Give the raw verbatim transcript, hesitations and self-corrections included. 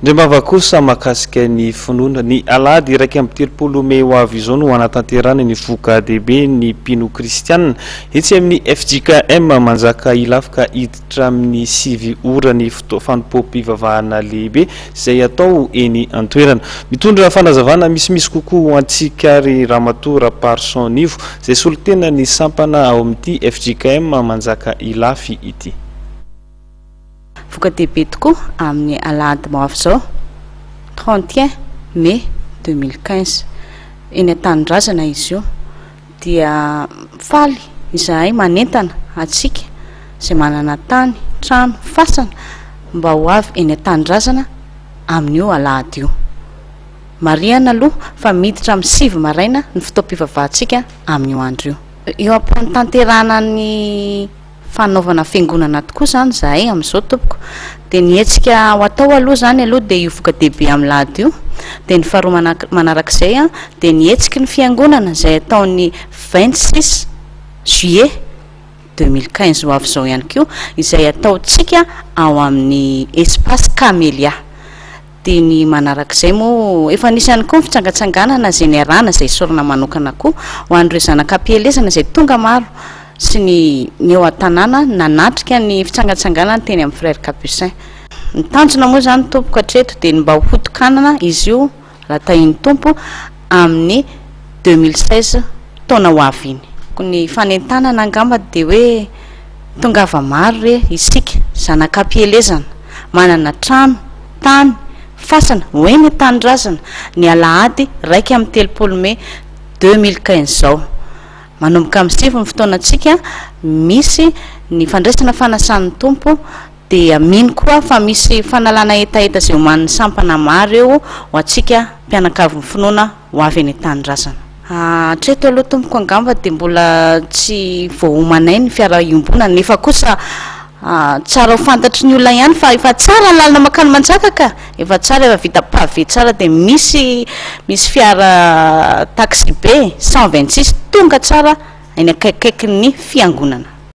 Ndremava kosa makasika ny finoana ny alady iraky amby telopolo May ho avy izao no anatanterana ny voka dehibe ny Pino Kristianina etsy amin'ny F J K M manjaka ilafika hiditra amin'ny sivy ora ny fanompoam-pivavahana lehibe izay atao eny an-toerana. Mitondra fanazavana misimisy kokoa ho antsika ry Ramatoa Parsonivo izay solitena ny sampana ao amin'ity F J K M manjaka ilafy ity. Voka dehibe tokoa amin'ny alady mo avy zao trente et un Mai deux mille quinze eny an-tanindrazana izy io dia faly izahay manentana atsika izay manana tany trano fasana mba ho avy eny an-tanindrazana amin'io alady io. Mariana aloha fa miditra amin'ny sivy maraina ny fotoam-pivavahantsika amin'io andro io. Eo am-pantanterana ny fanaovana fiangonana tokoa zany zahay amin'izao tompoko dia nietsika ho atao aloha zany aloha dia io voka dehibe amin'ny lady io dia ny faharoa manarak'izay a dia nietsika ny fiangonana izay ataon'ny vingt-six juillet deux mille quinze ho avy zao ihany koa izay ataontsika ao amin'ny espace Camélia. Dia ny manarak'izay moa efa nisy ihany koa fitsangatsanganana izay niarahana izay sorana manokana koa ho an'ireo zanakam-pielezana izay tonga maro sy ny ny eo an-tanàna nanatrika ny fitsangatsanganana teny amin'ny frère Capucin. Ny tanjona moa zany tompoko hatreto dia mba ho hotokanana izy io raha tahin'ny tompo amin'ny deux mille seize taona ho avy iny. Ny fanentanana angamba dia hoe tongava maro re isika zanakam-pielezana manana trano tany fasana ho eny an-tanindrazana ny alahady raiky amin'ny telopolo Mai deux mille quinze zao. Manomboka amin'ny sivy ny fotoanantsika misy ny fandraisana fanasan'ny tompo dia mino koa fa misy fanalana etaeta izay homan'ny sampana maro eo ho antsika mpianakavy ny finoana ho avy eny an-tanindrazana. Hatreto aloha tompoko angamba dia mbola tsy voahomanay ny fiara iombonana nefa kosa tsara ho fantatry ny olona ihany fa efa tsara ny lalina makany manjaka ka efa tsara efa vita pavé tsara dia misy misy fiara taxi be cent vingt-six tonga tsara eny akaikaiky ny fiangonana.